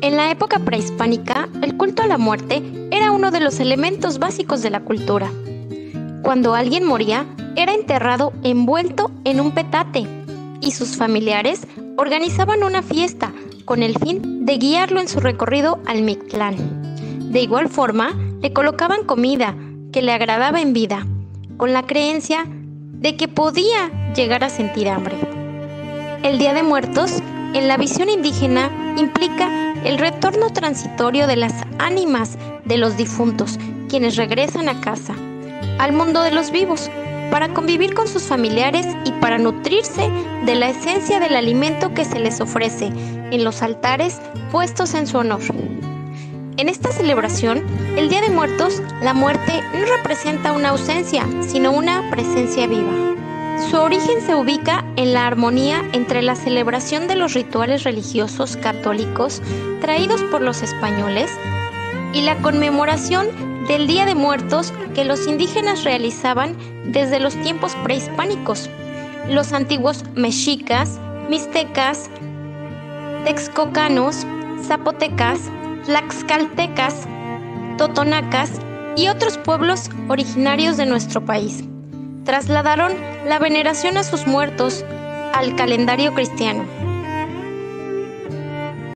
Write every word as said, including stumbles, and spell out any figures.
En la época prehispánica, el culto a la muerte era uno de los elementos básicos de la cultura. Cuando alguien moría, era enterrado envuelto en un petate y sus familiares organizaban una fiesta con el fin de guiarlo en su recorrido al Mictlán. De igual forma, le colocaban comida que le agradaba en vida, con la creencia de que podía llegar a sentir hambre. El Día de Muertos, en la visión indígena, implica el retorno transitorio de las ánimas de los difuntos, quienes regresan a casa, al mundo de los vivos, para convivir con sus familiares y para nutrirse de la esencia del alimento que se les ofrece en los altares puestos en su honor. En esta celebración, el Día de Muertos, la muerte no representa una ausencia, sino una presencia viva. Su origen se ubica en la armonía entre la celebración de los rituales religiosos católicos traídos por los españoles y la conmemoración del Día de Muertos que los indígenas realizaban desde los tiempos prehispánicos. Los antiguos mexicas, mixtecas, texcocanos, zapotecas, tlaxcaltecas, totonacas y otros pueblos originarios de nuestro país trasladaron la veneración a sus muertos al calendario cristiano.